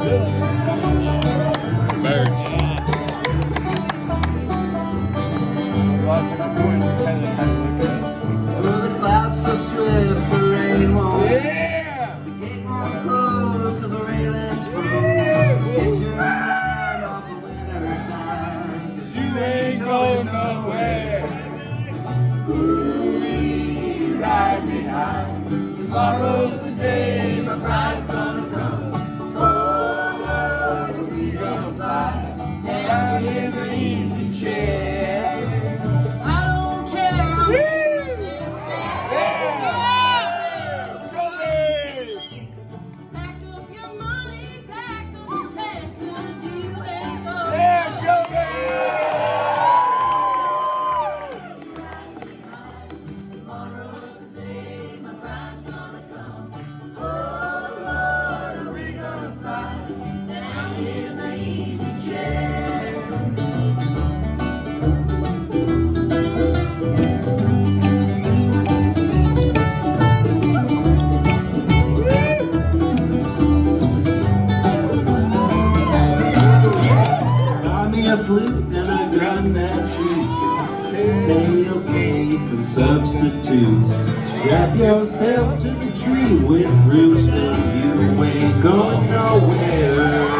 The clouds so swift, the rain won't. The gate won't close 'cause the railing's froze. Get your mind off the winter time, 'cause you ain't going nowhere. Ooh, rising high. Tomorrow's the day my bride's gonna come. Oh Lord, we gonna fly down in the easy chair. I don't care. Pack up your money, pack up your tent, 'cause you ain't going Tomorrow's the day my bride's gonna come. Oh Lord, are we gonna fly down in the easy chair? Buy me a flute and a gun that shoots, tailgates and substitutes. Strap yourself to the tree with roots and you ain't going nowhere.